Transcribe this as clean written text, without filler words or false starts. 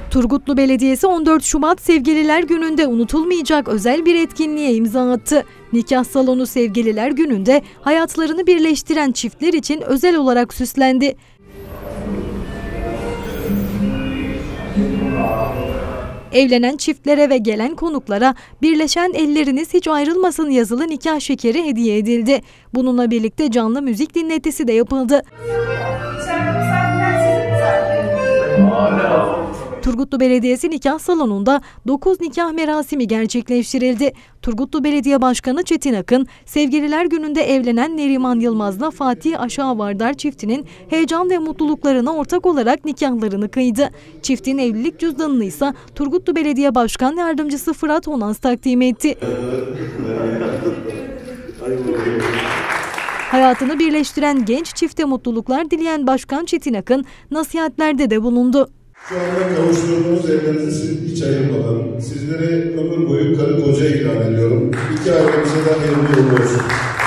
Turgutlu Belediyesi 14 Şubat Sevgililer Günü'nde unutulmayacak özel bir etkinliğe imza attı. Nikah salonu Sevgililer Günü'nde hayatlarını birleştiren çiftler için özel olarak süslendi. Evlenen çiftlere ve gelen konuklara "Birleşen elleriniz hiç ayrılmasın" yazılı nikah şekeri hediye edildi. Bununla birlikte canlı müzik dinletisi de yapıldı. Turgutlu Belediyesi nikah salonunda 9 nikah merasimi gerçekleştirildi. Turgutlu Belediye Başkanı Çetin Akın, Sevgililer Günü'nde evlenen Neriman Yılmaz'la Fatih Aşağı Vardar çiftinin heyecan ve mutluluklarına ortak olarak nikahlarını kıydı. Çiftin evlilik cüzdanını ise Turgutlu Belediye Başkan Yardımcısı Fırat Honaz takdim etti. Hayatını birleştiren genç çifte mutluluklar dileyen Başkan Çetin Akın nasihatlerde de bulundu. Şu anda kavuşturduğunuz evlerinizi hiç ayırmadan sizlere ömür boyu karı koca ilan ediyorum. İki ailemize de hayırlı uğurlu olsun.